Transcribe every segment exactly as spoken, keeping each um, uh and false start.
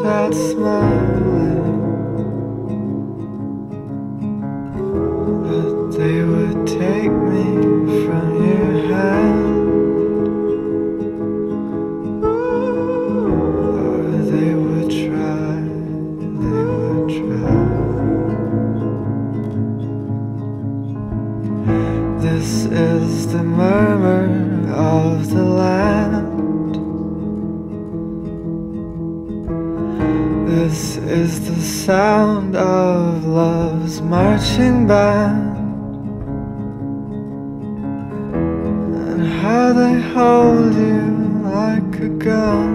that smiling, but they would take me from your hand, or they would try, they would try. This is the murmur of the land. This is the sound of love's marching band, and how they hold you like a gun,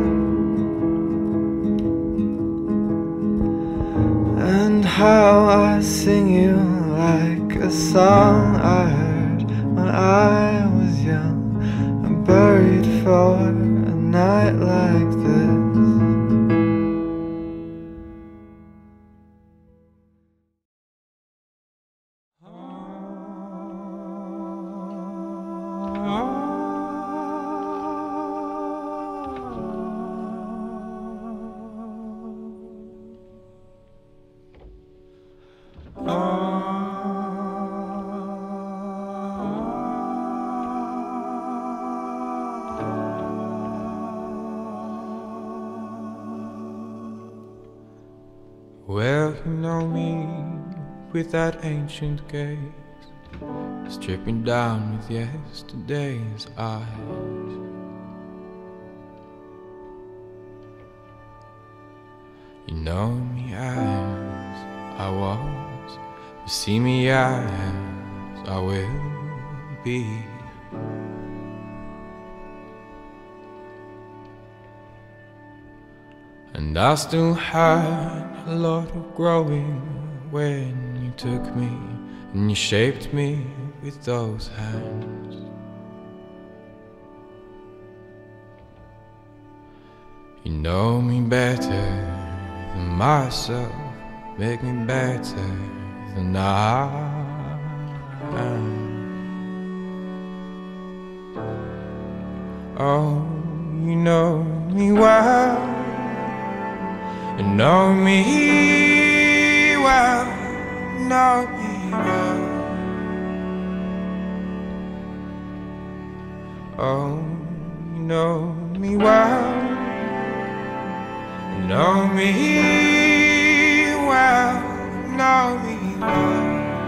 and how I sing you like a song I heard when I was young and buried for a night like this. Well, you know me with that ancient gaze, stripping down with yesterday's eyes. You know me as I was, you see me as I will be. And I still had a lot of growing when you took me and you shaped me with those hands. You know me better than myself, make me better than I am. Oh, you know me well, you know me well, know me well. Oh, you know me well, you know me well, know me well.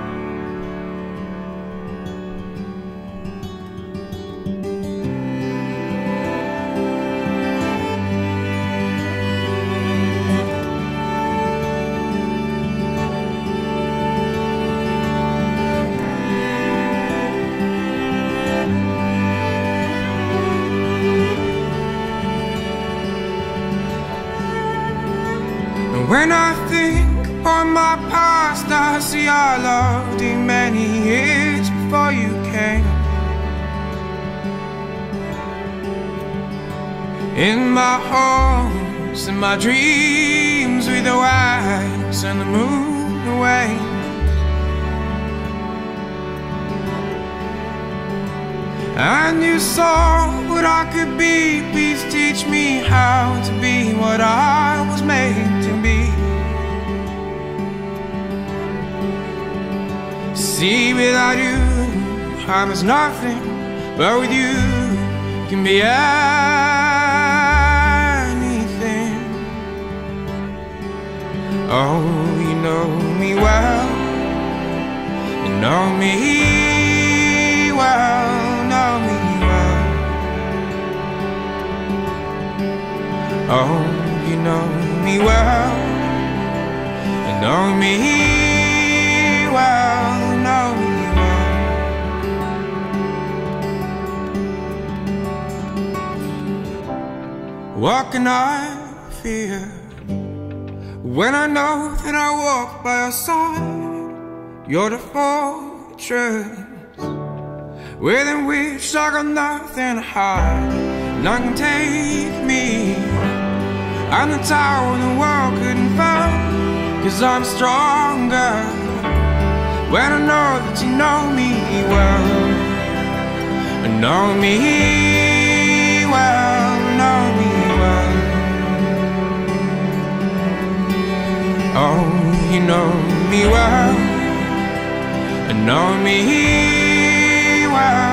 When I think on my past, I see I loved you many years before you came. In my hopes and my dreams, with the wax and the moon away. And you saw what I could be. Please teach me how to be what I was made to be. See, without you, I'm as nothing, but with you, can be anything. Oh, you know me well, you know me well, know me well. Oh, you know me well, you know me well, know me well. What can I fear when I know that I walk by your side? You're the fortress within which I got nothing to hide. None can take me. I'm the tower the world couldn't fall, 'cause I'm stronger when I know that you know me well. Know me well, know me well. know me well, know me well.